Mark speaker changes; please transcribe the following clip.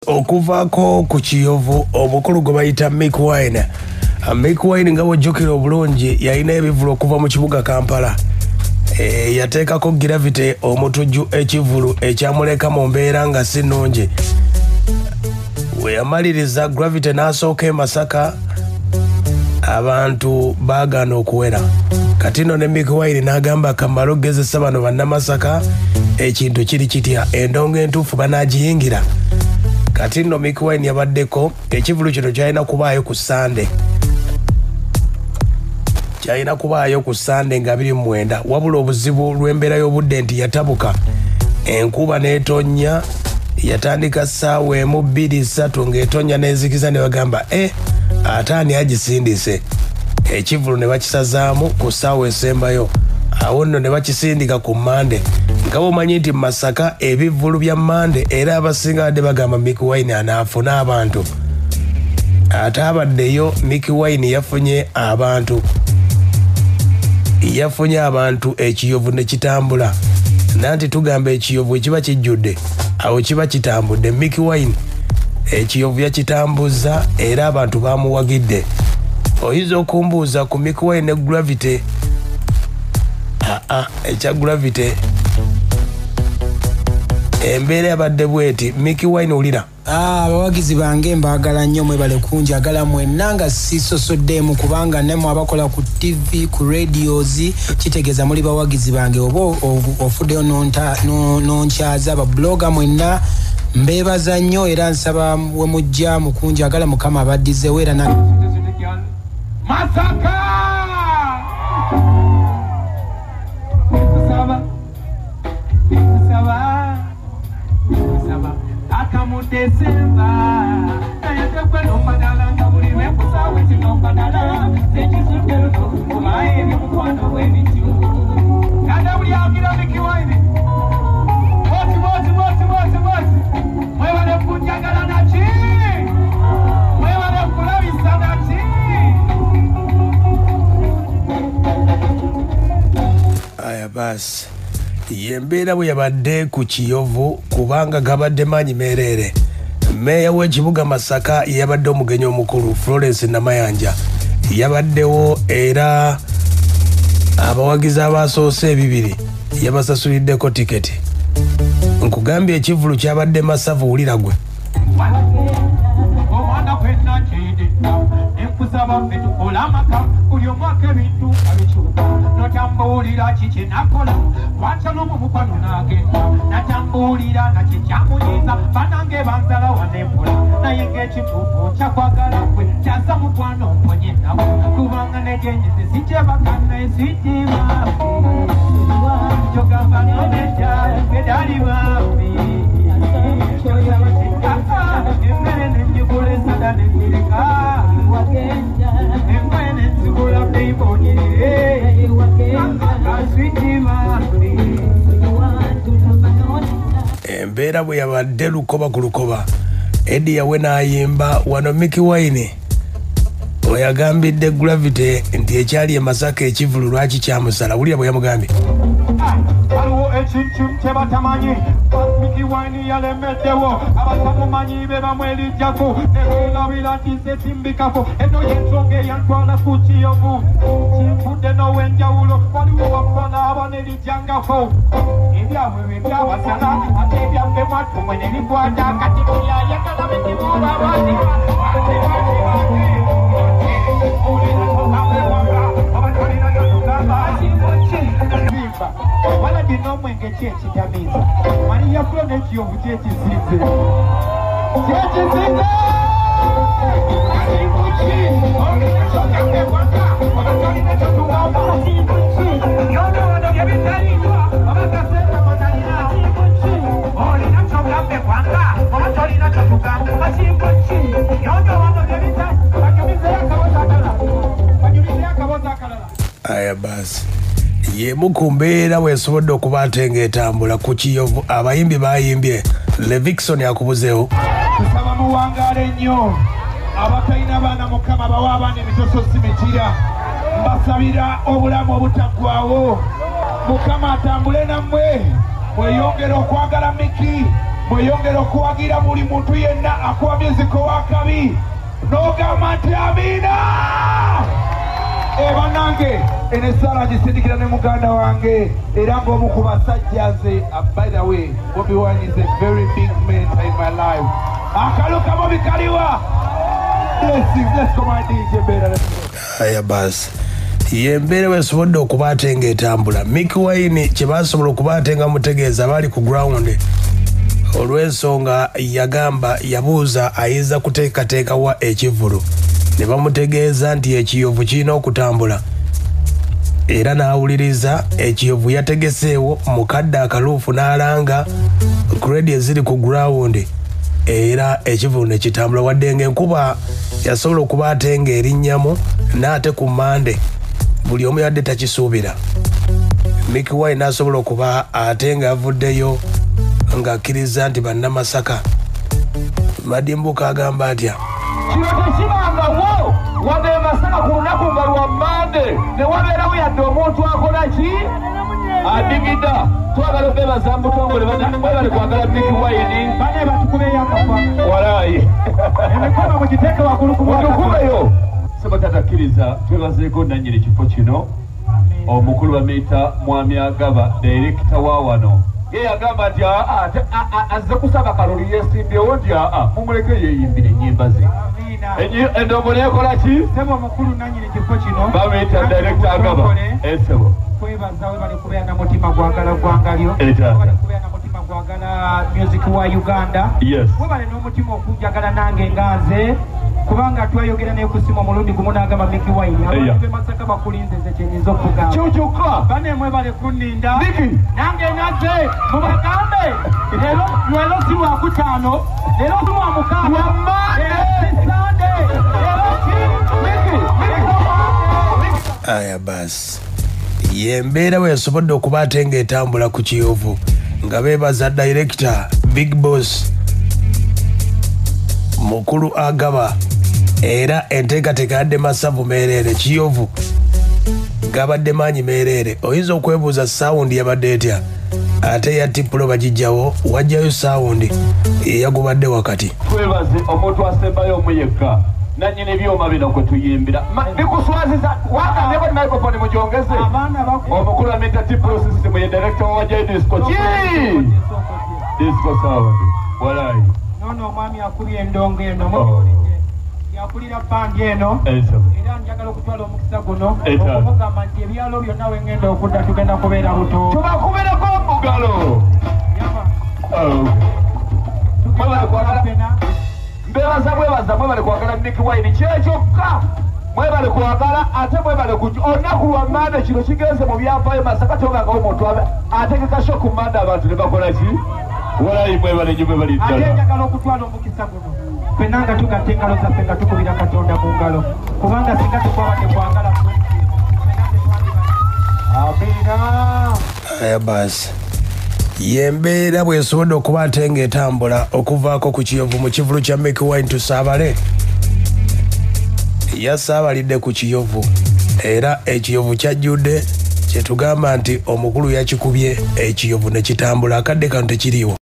Speaker 1: okuvaako ku Kiyovu omukulu gwe bayita Mick Wine. Mick Wine nga bw'ojjukira obulungi yalina ebivulu okuva mu kibuga Kampala. Yateekako Gravity omutujju ekivulu ekyamuleka mu mbeera nga si nnungi. We yamaliriza Gravity n'asooka e Masaka abantu baagaana okuwera. Kati nno ne Mick Wine n'agamba kamala okugezesa bano bannamasaka ekintu kiri kitya endongo entuufu banaagiyingira. Kati nno Mick Wine yabaddeko ekivulu kino kyalina kubaayo ku Sande. Kyalina kubaayo ku Sande nga 29 wabula obuzibu lw'embeera y'obudde nti yatabuka. Enkuba n'etonnya yatandika ssaawa 1, 2, 3 ng'etonnya n'ezikiza ne bagamba ate ani agisindise. Ekivulu ne bakisazaamu ku ssaawa esembayo. Awo nno ne bakisindika ku Mande. Nga bomanyi nti Masaka ebivulu bya Mande era abasinga badde bagamba Mick Wine anaafuna abantu. Ate abaddeyo Mick Wine yafunye abantu. Yafunye abantu Ekiyovu ne kitambula. Nanti tugamba Ekiyovu ekiba kijjudde awo kiba kitambudde. Mick Wine Ekiyovu yakitambuza era abantu bamuwagidde. Oyinza okumbuuza ku Mick Wine ne Gravity. Ekya Gravity embeera yabadde bweti. Mick Wine ulira
Speaker 2: abawagizi bange mbaagala nnyo mwebale kunjagala mwenna nga sisosoddeemu kubanga nemmwe abakola ku TV ku radios kitegeeza muli bawagizi bange oba ofuddeyo nonkyaza ababloga mwenna mbeebaza nnyo era nsaba we mujja mu kunjagala Mukama abaddizeewo era
Speaker 3: Masaka! Saba akamu Desemba ayatekwe nompadala ngabuli wekusawe tinombadala tekisudero kumaye mukwano w'ebityu kada buli agira Mick Wine woti mwebale kunjagala naki mwebale kulabisa naki.
Speaker 1: aya basi yembeera bwe yabadde ku Kiyovu kubanga gabadde maanyi meerere. Meeya w'ekibuga Masaka yabadde omugenyi omukulu Florence Namayanja yabaddewo era abawagizi abasoose 2 yabasasuliddeko tiketi. Nkugambye ekivulu kyabadde masavu wulira gwe.
Speaker 3: Natambulira kiki nakola wacha n'omukwano n'agenda natambulira nakikyamuyiza banange banzala wanempola naye ng'ekituufu kyakwagala gwe kyaza mukwano mponye nawe kubanga nejenyeze sikyebakana esitima kyogamba noneja gedali bambi emmere nenjigula esada nenzireka emmere nenzigula beibonyerere embeera bwe yabadde lukoba ku lukoba. Eddie yawe n'ayimba wano Mick Wine oyagambidde Gravity nti ekyali e Masaka ekivulu lwaki kyamusala. Wulira bwe yamugambye waliwo ekintu kyebatamanyi Mick Wine yalemeddewo abatamumanyi be bamwelijjako nekulabira nti se kimbikako eno yensonga eyantwala ku Kiyovu kinfudde n'ow'enjawulo waliwo wafana abanelijjangako ebyabwe bebyabasala ate ebyabwe mwatumwe ne bikwata kati byayagala bekimuba abandi wala dino mwenge kyekitamiza Maria Flo n'Ekiyovu kyekizinze
Speaker 1: aya basi yemu ku mbeera weesobodde okuba ate ng'etambula ku Kiyovu. Abayimbi bayimbye Levikson akubuzeewo
Speaker 3: tusaba muwangaale nnyo abatalina baana Mukama bawa abaana emitoso simikira mbasabira obulamu obutaggwaawo Mukama atambule nammwe mweyongere okwagala Mick
Speaker 4: bweyongera okuwagira buli muntu yenna akuba myuziko wa kabi n'ogamba nti amiina banange eno essaala gisindikira ne muganda wange era ng'omu ku basajja nze by the way Bobi Wine is a very big mentor in my life akaluka Bobi kaliwa blessings let's go my DJ Bera
Speaker 1: aya basi yembeera wesobodde okuba ate ng'etambula Mickey Wine kye basobola okuba ate nga mutegeeza bali ku ground olw'ensonga yagamba yabuuza ayinza kuteekateekawa ekivulu ne bamutegeeza nti ekiyovu kirina okutambula era n'awuliriza ekiyovu yategeseewo mukadde akaluufu n'alanga kredi eziri ku ground era ekivulu ne kitambula wadde ng'enkuba yasobola okuba ate ng'erinnyamu n'ate ku mande buli omu yadde takisuubira Mickey Wine n'asobola okuba ate ng'avuddeyo ng'akkiriza nti bannamasaka Madimbuka agamba atya
Speaker 4: kino tekibangawo wadde masaka ku lunaku nga lwa mande ne wabeerawo yadde omuntu akola ki adigida twagala okwebaza mu butongole bali kwagala Mickey Wine bane batukubeyo akafa walayi emikono mugiteeke waggulu ku mutukubeyo sebatatakiriza twebazeeko nannyini kifo kino omukulu bamuyita Mwami Agaba director wa wano ye yagamba nti azze kusaba kaloli yesimbyewo nti mumuleke yeeyimbire ennyimba ze endongo neekola ki sebo omukulu nannyini kifo kino bamuyita director Agaba esebo kwebaza we bali kubeera na mutima gwagala gwangalyo bali kubeera na mutima gwagala music wa Uganda we bali n'omutima okujagala nange nganze kubanga twayogera n'ekusimu omulundi gumu n'agamba Mickey Wine abantu be Masaka bakulinze ze kyenyinza okugamba kyukyuka bane mwe bali kunninda nange naze mubagambe lero si lwakutaano lero si lwamukaaga Sande lero si Mickey
Speaker 1: aya basi yembeera weyasobodde okuba ate ng'etambula ku kiyovu nga beebaza director Big Boss mukulu Agaba era enteekateeka yadde masavu meereere kiyovu gabadde maanyi meereere oyinza okwebuuza saawundi yabadde etya ate ya tipulo bagijjawo wajjayo saawundi eyagubadde wakati
Speaker 4: twebaze omuntu asembayo omuyekka nannyini ebyoma bino kwe tuyimbira bikuswaziza wagambyeko ni microphone mugyongeze omukulu amita tipulo system ye director wawajjayo disco disco sound walayi nono omwami akubye endongo eno yakulira bandi eno era njagala okutwala omukisa guno okuvugamba nti ebyalo byonna wengenda okudda tugenda kubeera buto tubakubereko omugalo mbebaza mwebale kwagala Mickey Wine kyekyokka mwebale kwagala ate mwebale olunaku lwa mande kino kigenze mu byafaayo Masaka tobagawo omuntu ategeka sho ku mande abantu ne bakola ki walayi mwebale nyo mwebali ddala ate njagala okutwala omukisa guno fenna nga tugatta engalo zaffe nga tukubira Katonda mu ngalo kubanga singa tukwabadde kwagala amina
Speaker 1: aya basi yembeera bwesobodde okuba ate ng'etambula okuvaako ku kiyovu mu kivulu kya Mickey Wine tusaabale yasaabalidde ku kiyovu era ekiyovu kyajjudde kyetugamba nti omukulu yakikubye ekiyovu ne kitambula akadde kano tekiriiwo